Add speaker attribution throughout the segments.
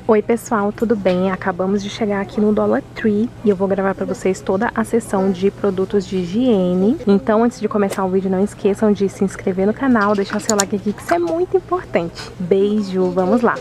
Speaker 1: Oi pessoal, tudo bem? Acabamos de chegar aqui no Dollar Tree e eu vou gravar pra vocês toda a seção de produtos de higiene. Então, antes de começar o vídeo, não esqueçam de se inscrever no canal, deixar seu like aqui, que isso é muito importante. Beijo, vamos lá!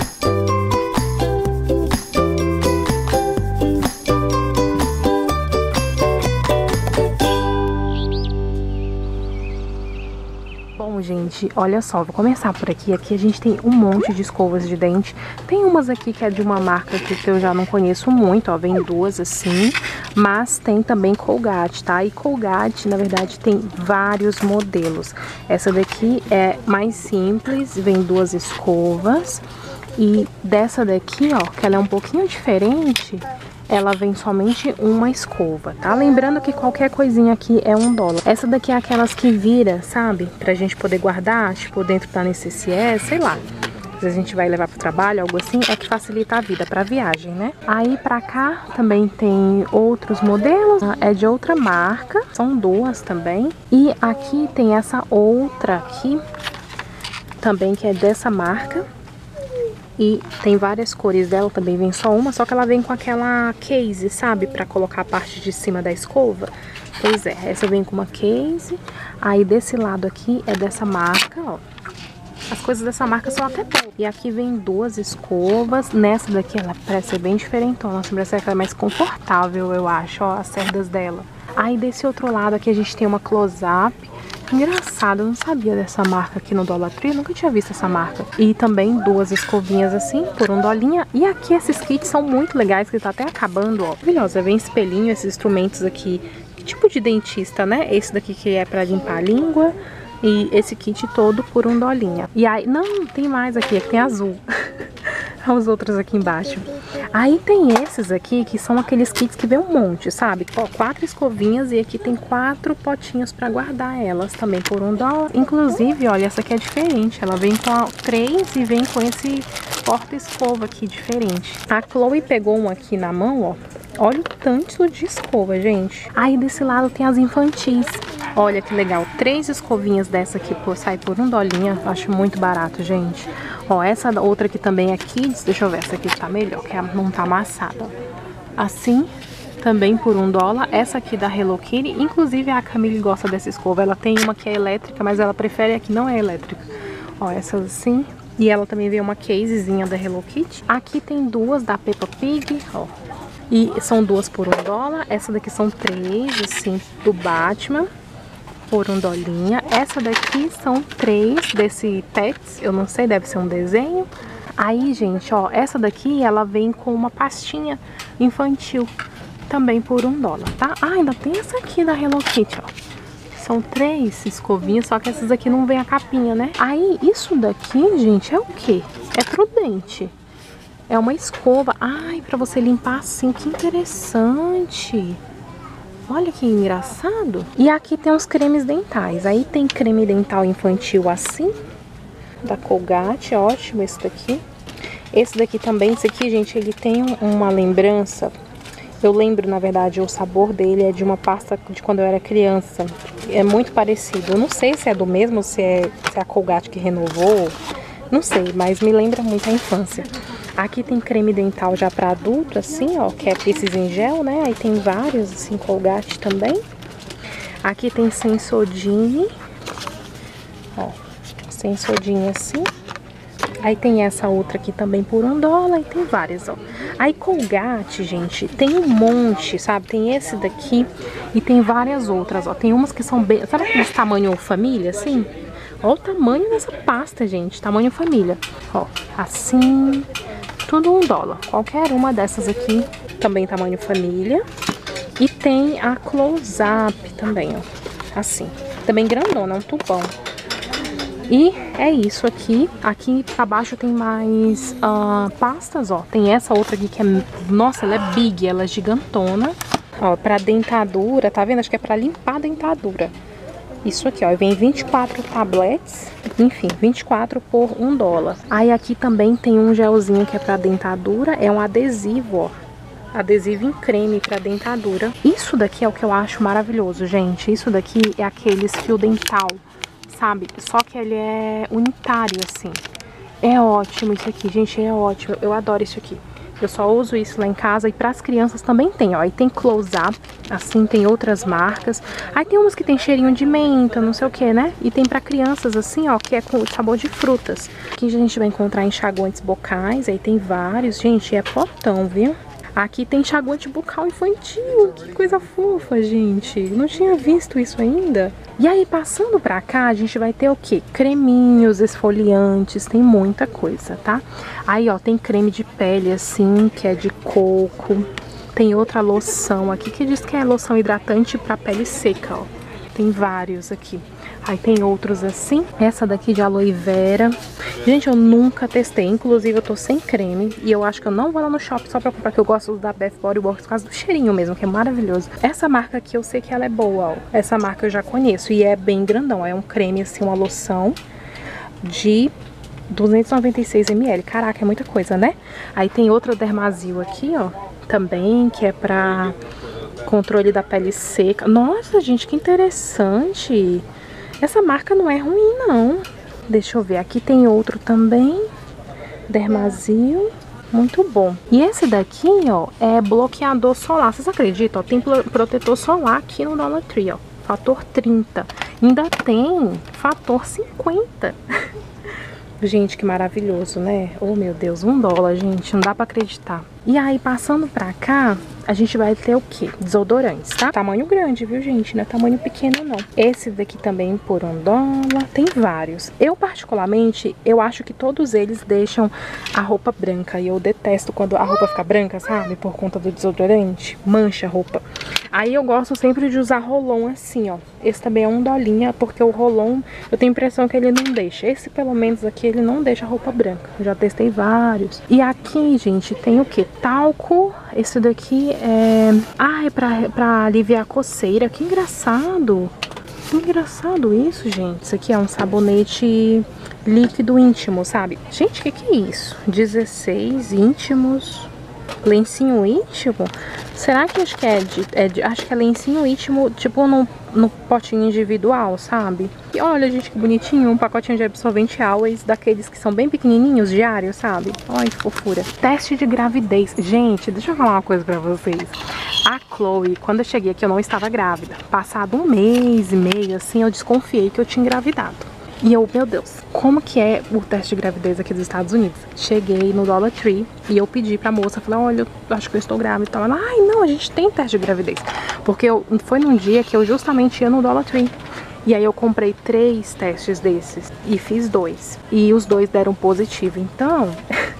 Speaker 1: Bom, gente, olha só, vou começar por aqui. Aqui a gente tem um monte de escovas de dente. Tem umas aqui que é de uma marca que eu já não conheço muito, ó, vem duas assim. Mas tem também Colgate, tá? E Colgate, na verdade, tem vários modelos. Essa daqui é mais simples, vem duas escovas. E dessa daqui, ó, que ela é um pouquinho diferente, ela vem somente uma escova, tá? Lembrando que qualquer coisinha aqui é $1. Essa daqui é aquelas que vira, sabe? Pra gente poder guardar, tipo, dentro da necessaire, sei lá. Se a gente vai levar pro trabalho, algo assim, é que facilita a vida pra viagem, né? Aí pra cá também tem outros modelos, é de outra marca, são duas também. E aqui tem essa outra aqui, também que é dessa marca. E tem várias cores dela, também vem só uma, só que ela vem com aquela case, sabe? Pra colocar a parte de cima da escova. Pois é, essa vem com uma case. Aí desse lado aqui é dessa marca, ó. As coisas dessa marca são até boas. E aqui vem duas escovas. Nessa daqui ela parece ser bem diferentona. Parece que ela é mais confortável, eu acho, ó, as cerdas dela. Aí desse outro lado aqui a gente tem uma close-up. Engraçado, eu não sabia dessa marca aqui no Dollar Tree, eu nunca tinha visto essa marca. E também duas escovinhas assim, por $1. E aqui esses kits são muito legais, que tá até acabando, ó. Maravilhosa, vem espelhinho, esses instrumentos aqui, tipo de dentista, né? Esse daqui que é pra limpar a língua. E esse kit todo por $1. E aí, não, tem mais aqui, aqui tem azul. Os outros aqui embaixo. Aí tem esses aqui, que são aqueles kits que vem um monte, sabe? Ó, 4 escovinhas e aqui tem 4 potinhos pra guardar elas também por $1. Inclusive, olha, essa aqui é diferente. Ela vem com 3 e vem com esse porta-escova aqui diferente. A Chloe pegou um aqui na mão, ó. Olha o tanto de escova, gente. Aí desse lado tem as infantis. Olha que legal, 3 escovinhas dessa aqui sai por $1. Acho muito barato, gente. Ó, essa outra aqui também é Kids. Deixa eu ver, essa aqui tá melhor, que não tá amassada. Assim, também por $1. Essa aqui da Hello Kitty. Inclusive a Camille gosta dessa escova. Ela tem uma que é elétrica, mas ela prefere a que não é elétrica. Ó, essas assim. E ela também veio uma casezinha da Hello Kitty. Aqui tem duas da Peppa Pig, ó. E são duas por $1. Essa daqui são 3, assim, do Batman, por $1. Essa daqui são 3 desse Pets, eu não sei, deve ser um desenho. Aí, gente, ó, essa daqui, ela vem com uma pastinha infantil, também por $1, tá? Ah, ainda tem essa aqui da Hello Kitty, ó. São 3 escovinhas, só que essas aqui não vem a capinha, né? Aí, isso daqui, gente, é o quê? É pro dente. É uma escova. Ai, pra você limpar assim, que interessante. Olha que engraçado. E aqui tem uns cremes dentais. Aí tem creme dental infantil assim, da Colgate, ótimo esse daqui. Esse daqui também, esse aqui, gente, ele tem uma lembrança. Eu lembro, na verdade, o sabor dele é de uma pasta de quando eu era criança. É muito parecido. Eu não sei se é do mesmo, se é a Colgate que renovou. Não sei, mas me lembra muito a infância. Aqui tem creme dental já para adulto, assim, ó, que é esses em gel, né? Aí tem vários, assim, Colgate também. Aqui tem Sensodyne, ó, Sensodyne assim. Aí tem essa outra aqui também por $1 e tem várias, ó. Aí Colgate, gente, tem um monte, sabe? Tem esse daqui e tem várias outras, ó. Tem umas que são bem, sabe aqueles tamanho família, assim? Olha o tamanho dessa pasta, gente, tamanho família. Ó, assim... Tudo $1. Qualquer uma dessas aqui, também tamanho família. E tem a Close-Up também, ó. Assim. Também grandona, é um tubão. E é isso aqui. Aqui pra baixo tem mais pastas, ó. Tem essa outra aqui que é... Nossa, ela é big, ela é gigantona. Ó, pra dentadura, tá vendo? Acho que é pra limpar a dentadura. Isso aqui, ó, vem 24 tablets, enfim, 24 por $1. Aí aqui também tem um gelzinho que é pra dentadura, é um adesivo, ó. Adesivo em creme pra dentadura. Isso daqui é o que eu acho maravilhoso, gente. Isso daqui é aqueles fio dental, sabe? Só que ele é unitário, assim. É ótimo isso aqui, gente, é ótimo. Eu adoro isso aqui. Eu só uso isso lá em casa e para as crianças também tem, ó. Aí tem Close Up, assim, tem outras marcas. Aí tem umas que tem cheirinho de menta, não sei o que, né? E tem para crianças assim, ó, que é com sabor de frutas. Aqui a gente vai encontrar enxaguantes bocais, aí tem vários. Gente, é potão, viu? Aqui tem enxaguante bucal infantil, que coisa fofa, gente. Não tinha visto isso ainda. E aí, passando pra cá, a gente vai ter o quê? Creminhos, esfoliantes, tem muita coisa, tá? Aí, ó, tem creme de pele, assim, que é de coco. Tem outra loção aqui, que diz que é loção hidratante pra pele seca, ó. Tem vários aqui. Aí tem outros assim. Essa daqui de aloe vera. Gente, eu nunca testei. Inclusive, eu tô sem creme. E eu acho que eu não vou lá no shopping só pra comprar, que eu gosto da Bath Body Works por causa do cheirinho mesmo, que é maravilhoso. Essa marca aqui, eu sei que ela é boa, ó. Essa marca eu já conheço. E é bem grandão. É um creme, assim, uma loção de 296 ml. Caraca, é muita coisa, né? Aí tem outra Dermazil aqui, ó. Também, que é pra controle da pele seca. Nossa, gente, que interessante. Essa marca não é ruim, não. Deixa eu ver. Aqui tem outro também. Dermazil. Muito bom. E esse daqui, ó, é bloqueador solar. Vocês acreditam? Ó, tem protetor solar aqui no Dollar Tree, ó. Fator 30. Ainda tem fator 50. Gente, que maravilhoso, né? Oh, meu Deus, $1, gente. Não dá pra acreditar. E aí, passando pra cá, a gente vai ter o quê? Desodorantes, tá? Tamanho grande, viu, gente? Não é tamanho pequeno, não. Esse daqui também por $1. Tem vários. Eu, particularmente, eu acho que todos eles deixam a roupa branca. E eu detesto quando a roupa fica branca, sabe? Por conta do desodorante. Mancha a roupa. Aí eu gosto sempre de usar Roll-On assim, ó. Esse também é $1, porque o Roll-On, eu tenho a impressão que ele não deixa. Esse, pelo menos aqui, ele não deixa a roupa branca. Eu já testei vários. E aqui, gente, tem o quê? Talco. Esse daqui é... Ah, é pra aliviar a coceira. Que engraçado. Que engraçado isso, gente. Isso aqui é um sabonete líquido íntimo, sabe? Gente, o que é isso? 16 íntimos... Lencinho íntimo? Será que acho que acho que é lencinho íntimo, tipo no potinho individual, sabe? E olha, gente, que bonitinho, um pacotinho de absorvente Always, daqueles que são bem pequenininhos, diários, sabe? Olha que fofura. Teste de gravidez. Gente, deixa eu falar uma coisa pra vocês. A Chloe, quando eu cheguei aqui, eu não estava grávida. Passado 1 mês e meio, assim, eu desconfiei que eu tinha engravidado. E eu, meu Deus, como que é o teste de gravidez aqui dos Estados Unidos? Cheguei no Dollar Tree e eu pedi pra moça, falei, olha, eu acho que eu estou grávida e tal. Ela, ai, não, a gente tem teste de gravidez. Porque foi num dia que eu justamente ia no Dollar Tree. E aí eu comprei 3 testes desses e fiz 2. E os 2 deram positivo. Então,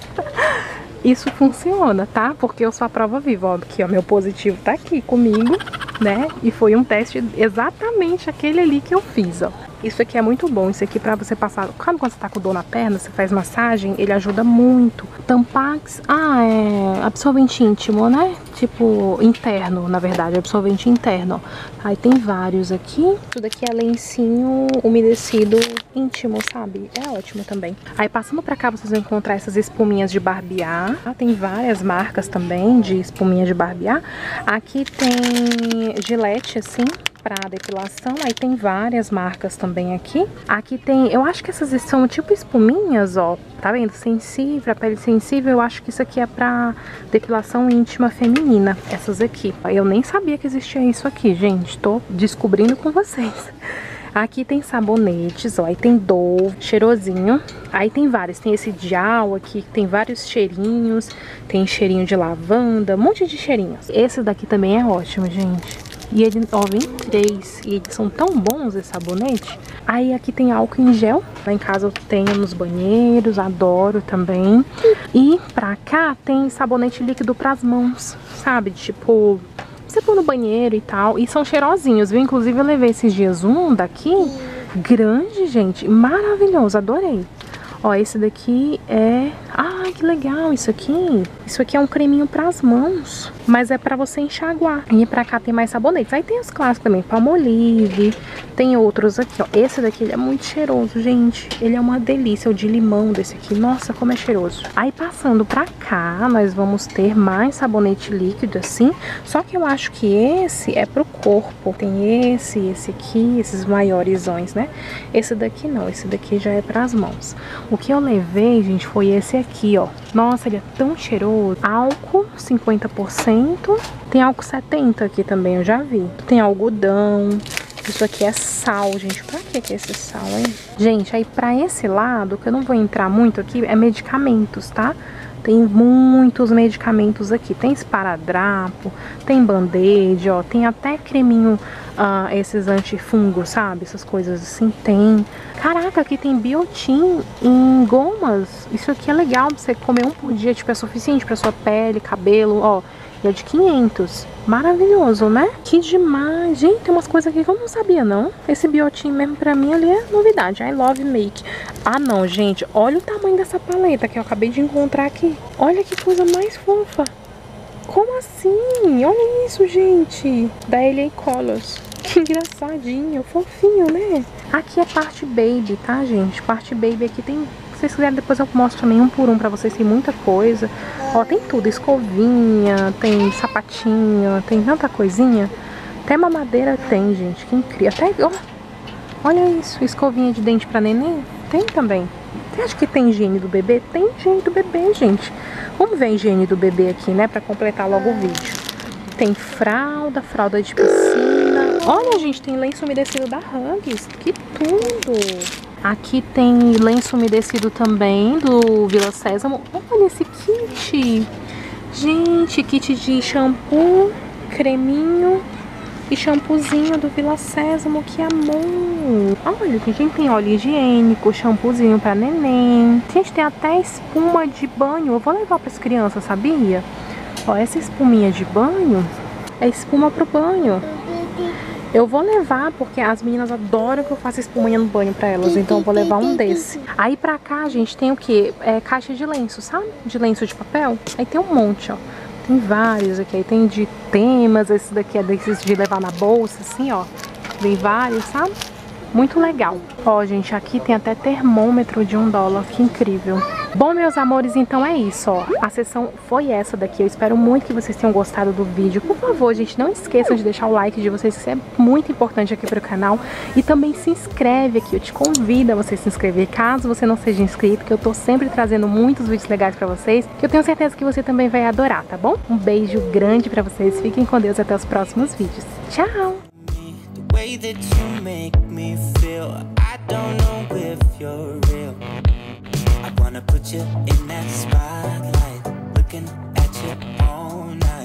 Speaker 1: isso funciona, tá? Porque eu sou a prova viva, ó, aqui, ó, meu positivo tá aqui comigo, né? E foi um teste exatamente aquele ali que eu fiz, ó. Isso aqui é muito bom, isso aqui pra você passar, quando você tá com dor na perna, você faz massagem, ele ajuda muito. Tampax, é absorvente íntimo, né? Tipo, interno, na verdade, absorvente interno, ó. Aí tem vários aqui. Isso daqui é lencinho umedecido íntimo, sabe? É ótimo também. Aí passando pra cá, vocês vão encontrar essas espuminhas de barbear. Tem várias marcas também de espuminha de barbear. Aqui tem Gillette, assim, pra depilação. Aí tem várias marcas também aqui. Aqui tem, eu acho que essas são tipo espuminhas, ó. Tá vendo? Sensível, pra pele sensível. Eu acho que isso aqui é pra depilação íntima feminina. Essas aqui. Eu nem sabia que existia isso aqui, gente. Tô descobrindo com vocês. Aqui tem sabonetes, ó. Aí tem Dove, cheirosinho. Aí tem vários. Tem esse Dial aqui, que tem vários cheirinhos. Tem cheirinho de lavanda, um monte de cheirinhos. Esse daqui também é ótimo, gente. E ele, ó, vem 3. E eles são tão bons, esse sabonete. Aí aqui tem álcool em gel. Lá em casa eu tenho nos banheiros, adoro também. E pra cá tem sabonete líquido pras mãos, sabe? Tipo, você pôr no banheiro e tal. E são cheirosinhos, viu? Inclusive eu levei esses dias um daqui, grande, gente. Maravilhoso, adorei. Ó, esse daqui é Ai, que legal isso aqui. Isso aqui é um creminho pras mãos, mas é pra você enxaguar. E pra cá tem mais sabonetes. Aí tem os clássicos também, Palmolive. Tem outros aqui, ó. Esse daqui, ele é muito cheiroso, gente. Ele é uma delícia, o de limão desse aqui. Nossa, como é cheiroso. Aí passando pra cá, nós vamos ter mais sabonete líquido, assim. Só que eu acho que esse é pro corpo. Tem esse aqui, esses maioresões, né? Esse daqui não, esse daqui já é pras mãos. O que eu levei, gente, foi esse aqui, ó. Nossa, ele é tão cheiroso. Álcool, 50%. Tem álcool 70% aqui também, eu já vi. Tem algodão. Isso aqui é sal, gente. Pra que é esse sal, hein? Gente, aí pra esse lado, que eu não vou entrar muito aqui, é medicamentos, tá? Tem muitos medicamentos aqui. Tem esparadrapo, tem band-aid, ó. Tem até creminho, esses antifungos, sabe? Essas coisas assim, tem. Caraca, aqui tem biotin em gomas. Isso aqui é legal pra você comer um por dia, tipo, é suficiente pra sua pele, cabelo, ó. E é de 500. Maravilhoso, né? Que demais. Gente, tem umas coisas aqui que eu não sabia, não. Esse biotin mesmo pra mim ali é novidade. I love make. Ah, não, gente. Olha o tamanho dessa paleta que eu acabei de encontrar aqui. Olha que coisa mais fofa. Como assim? Olha isso, gente. Da LA Colors. Que engraçadinho, fofinho, né? Aqui é parte baby, tá, gente? Parte baby aqui tem... Se vocês quiserem, depois eu mostro também um por um pra vocês. Tem muita coisa. Ó, tem tudo. Escovinha, tem sapatinho, tem tanta coisinha. Até mamadeira tem, gente. Que incrível. Até, ó, olha isso. Escovinha de dente pra neném. Tem também. Você acha que tem higiene do bebê? Tem higiene do bebê, gente. Vamos ver a higiene do bebê aqui, né? Pra completar logo o vídeo. Tem fralda, fralda de piscina. Olha, gente, tem lenço umedecido da Huggies. Que tudo! Aqui tem lenço umedecido também do Vila Sésamo. Olha esse kit. Gente, kit de shampoo, creminho e shampoozinho do Vila Sésamo. Que amor. Olha, gente, tem óleo higiênico, shampoozinho pra neném. Gente, tem até espuma de banho. Eu vou levar pras crianças, sabia? Ó, essa espuminha de banho é espuma pro banho. Eu vou levar, porque as meninas adoram que eu faça espuminha no banho pra elas. Então eu vou levar um desse. Aí pra cá, gente, tem o que? É caixa de lenço, sabe? De lenço de papel. Aí tem um monte, ó. Tem vários aqui. Aí tem de temas. Esse daqui é desses de levar na bolsa, assim, ó. Vem vários, sabe? Muito legal. Ó, gente, aqui tem até termômetro de $1. Que incrível. Bom, meus amores, então é isso, ó. A sessão foi essa daqui. Eu espero muito que vocês tenham gostado do vídeo. Por favor, gente, não esqueçam de deixar o like de vocês, isso é muito importante aqui pro canal. E também se inscreve aqui. Eu te convido a você se inscrever, caso você não seja inscrito, que eu tô sempre trazendo muitos vídeos legais pra vocês, que eu tenho certeza que você também vai adorar, tá bom? Um beijo grande pra vocês. Fiquem com Deus, até os próximos vídeos. Tchau! Way that you make me feel, I don't know if you're real. I wanna put you in that spotlight, looking at you all night.